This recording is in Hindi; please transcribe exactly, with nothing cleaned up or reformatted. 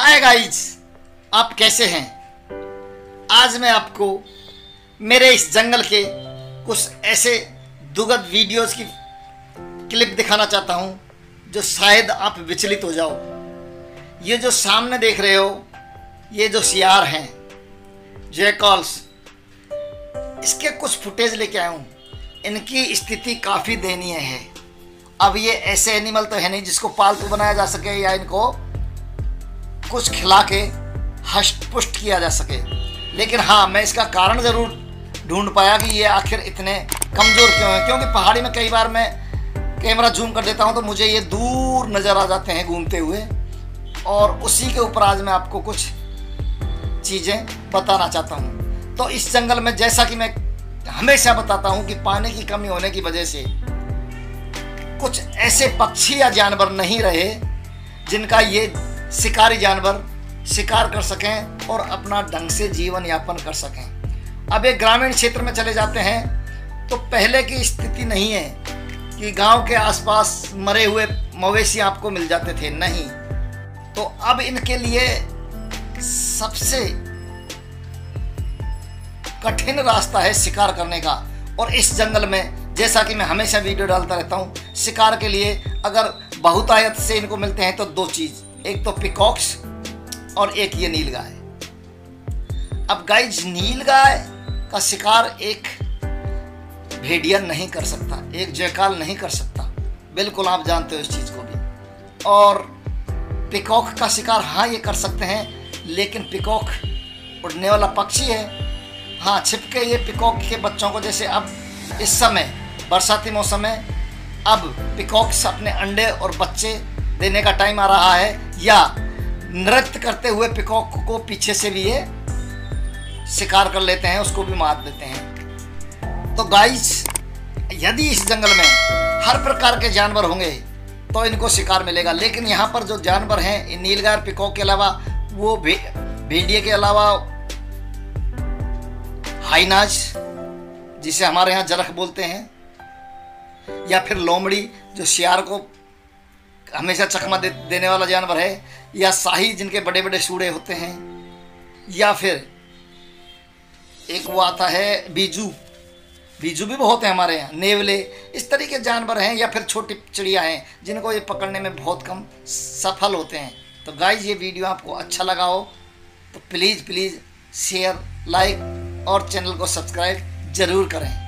हाय गाइज, आप कैसे हैं। आज मैं आपको मेरे इस जंगल के कुछ ऐसे दुखद वीडियोस की क्लिप दिखाना चाहता हूं जो शायद आप विचलित हो जाओ। ये जो सामने देख रहे हो, ये जो सियार हैं, जैकल्स, इसके कुछ फुटेज लेके आया हूं। इनकी स्थिति काफ़ी दयनीय है। अब ये ऐसे एनिमल तो है नहीं जिसको पालतू बनाया जा सके या इनको कुछ खिला के हष्ट पुष्ट किया जा सके, लेकिन हाँ, मैं इसका कारण ज़रूर ढूंढ पाया कि ये आखिर इतने कमज़ोर क्यों हैं। क्योंकि पहाड़ी में कई बार मैं कैमरा जूम कर देता हूँ तो मुझे ये दूर नज़र आ जाते हैं घूमते हुए, और उसी के ऊपर आज मैं आपको कुछ चीज़ें बताना चाहता हूँ। तो इस जंगल में, जैसा कि मैं हमेशा बताता हूँ, कि पानी की कमी होने की वजह से कुछ ऐसे पक्षी या जानवर नहीं रहे जिनका ये शिकारी जानवर शिकार कर सकें और अपना ढंग से जीवन यापन कर सकें। अब एक ग्रामीण क्षेत्र में चले जाते हैं तो पहले की स्थिति नहीं है कि गांव के आसपास मरे हुए मवेशी आपको मिल जाते थे, नहीं। तो अब इनके लिए सबसे कठिन रास्ता है शिकार करने का। और इस जंगल में, जैसा कि मैं हमेशा वीडियो डालता रहता हूँ, शिकार के लिए अगर बहुतायत से इनको मिलते हैं तो दो चीज़, एक तो पिकॉक्स और एक ये नीलगाय। अब गाइज, नीलगाय का शिकार एक भेड़िया नहीं कर सकता, एक जयकाल नहीं कर सकता, बिल्कुल आप जानते हो इस चीज़ को भी। और पिकॉक का शिकार हाँ ये कर सकते हैं, लेकिन पिकॉक उड़ने वाला पक्षी है। हाँ, छिपके ये पिकॉक के बच्चों को, जैसे अब इस समय बरसाती मौसम में, अब पिकॉक्स अपने अंडे और बच्चे देने का टाइम आ रहा है, या नृत्य करते हुए पिकॉक को पीछे से भी ये शिकार कर लेते हैं, उसको भी मार देते हैं। तो गाइस, यदि इस जंगल में हर प्रकार के जानवर होंगे तो इनको शिकार मिलेगा। लेकिन यहाँ पर जो जानवर हैं, नीलगाय, पिकॉक के अलावा, वो भे, भेड़िए के अलावा हाइनाज, जिसे हमारे यहाँ जरख बोलते हैं, या फिर लोमड़ी जो सियार को हमेशा चकमा दे, देने वाला जानवर है, या शाही जिनके बड़े बड़े सूड़े होते हैं, या फिर एक वो आता है बीजू, बीजू भी बहुत है हमारे यहाँ, नेवले, इस तरीके जानवर हैं, या फिर छोटी चिड़िया हैं जिनको ये पकड़ने में बहुत कम सफल होते हैं। तो गाइज, ये वीडियो आपको अच्छा लगा हो तो प्लीज़ प्लीज़ शेयर, लाइक और चैनल को सब्सक्राइब ज़रूर करें।